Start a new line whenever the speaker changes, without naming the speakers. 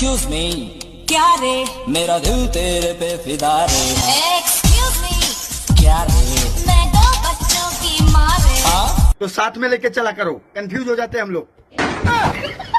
Excuse me,
क्या रे?
मेरा दिल तेरे पे फिदा रे।
एक्सक्यूज मी,
क्या रे?
मैं 2 बच्चों की माँ रे।
हाँ?
तो साथ में लेके चला करो, कंफ्यूज हो जाते हैं हम लोग।